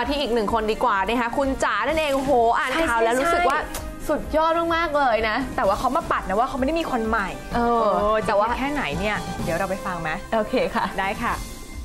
มาที่อีกหนึ่งคนดีกว่านะคะคุณจ๋านั่นเองโหอ่านข่าวแล้วรู้สึกว่าสุดยอดมากๆเลยนะแต่ว่าเขามาปัดนะว่าเขาไม่ได้มีคนใหม่แต่ว่าแค่ไหนเนี่ยเดี๋ยวเราไปฟังไหมโอเคค่ะได้ค่ะ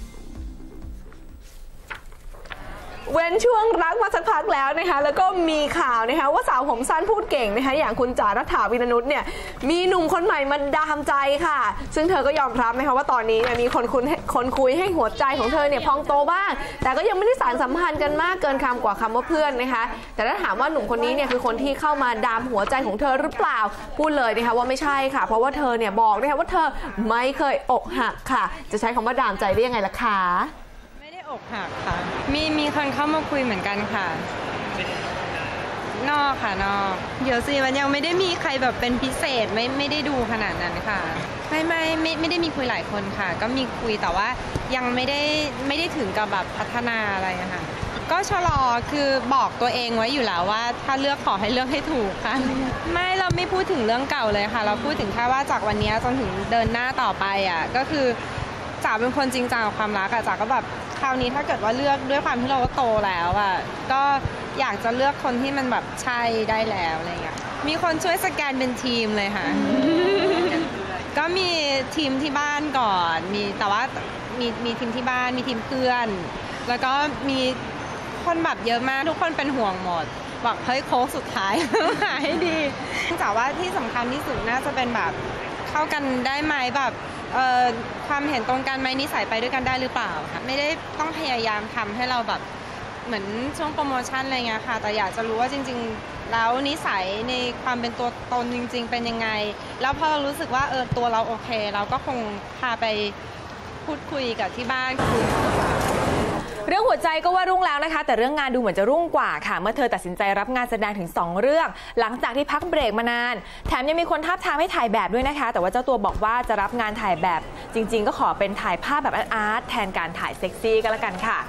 เว้นช่วงรักมาสักพักแล้วนะคะแล้วก็มีข่าวนะคะว่าสาวผมสั้นพูดเก่งนะคะอย่างคุณจ๋ารัฐาวินนุชเนี่ยมีหนุ่มคนใหม่มาดามใจค่ะซึ่งเธอก็ยอมรับนะคะว่าตอนนี้มีคนคุยให้หัวใจของเธอเนี่ยพองโตบ้างแต่ก็ยังไม่ได้สานสัมพันธ์กันมากเกินคำกว่าคำว่าเพื่อนนะคะแต่ถ้าถามว่าหนุ่มคนนี้เนี่ยคือคนที่เข้ามาดามหัวใจของเธอหรือเปล่าพูดเลยนะคะว่าไม่ใช่ค่ะเพราะว่าเธอเนี่ยบอกนะคะว่าเธอไม่เคยอกหักค่ะจะใช้คำว่าดามใจได้ยังไงล่ะคะอกหักค่ะมีคนเข้ามาคุยเหมือนกันค่ะนอกค่ะนอกเดี๋ยวสิมันยังไม่ได้มีใครแบบเป็นพิเศษไม่ได้ดูขนาดนั้นค่ะไม่ได้มีคุยหลายคนค่ะก็มีคุยแต่ว่ายังไม่ได้ถึงกับแบบพัฒนาอะไรค่ะก็ชะลอคือบอกตัวเองไว้อยู่แล้วว่าถ้าเลือกขอให้เลือกให้ถูกค่ะไม่เราไม่พูดถึงเรื่องเก่าเลยค่ะเราพูดถึงแค่ว่าจากวันนี้จนถึงเดินหน้าต่อไปอ่ะก็คือจ๋าเป็นคนจริงจังกับความรักอะจ๋าก็แบบคราวนี้ถ้าเกิดว่าเลือกด้วยความที่เราก็โตแล้วอะก็อยากจะเลือกคนที่มันแบบใช่ได้แล้วอะไรเงี้ยมีคนช่วยสแกนเป็นทีมเลยค่ะ ก็มีทีมที่บ้านก่อนแต่ว่ามีทีมที่บ้านมีทีมเพื่อนแล้วก็มีคนแบบเยอะมากทุกคนเป็นห่วงหมดบอกเฮ้ยโค้งสุดท้าย หาให้ดีจ๋าว่าที่สำคัญที่สุดน่าจะเป็นแบบเข้ากันได้ไหมแบบความเห็นตรงกันไหมนิสัยไปด้วยกันได้หรือเปล่าค่ะไม่ได้ต้องพยายามทำให้เราแบบเหมือนช่วงโปรโมชั่นอะไรเงี้ยค่ะแต่อยากจะรู้ว่าจริงๆแล้วนิสัยในความเป็นตัวตนจริงๆเป็นยังไงแล้วพอเรารู้สึกว่าตัวเราโอเคเราก็คงพาไปพูดคุยกับที่บ้านเรื่องหัวใจก็ว่ารุ่งแล้วนะคะแต่เรื่องงานดูเหมือนจะรุ่งกว่าค่ะเมื่อเธอตัดสินใจรับงานแสดงถึง2เรื่องหลังจากที่พักเบรกมานานแถมยังมีคนทาบทามให้ถ่ายแบบด้วยนะคะแต่ว่าเจ้าตัวบอกว่าจะรับงานถ่ายแบบจริงๆก็ขอเป็นถ่ายภาพแบบอาร์ตแทนการถ่ายเซ็กซี่ก็แล้วกันค่ะ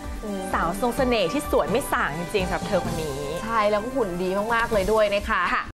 สาวทรงเสน่ห์ที่สวยไม่ส่างจริงๆสำหรับเธอคนนี้ใช่แล้วก็หุ่นดีมากๆเลยด้วยนะคะ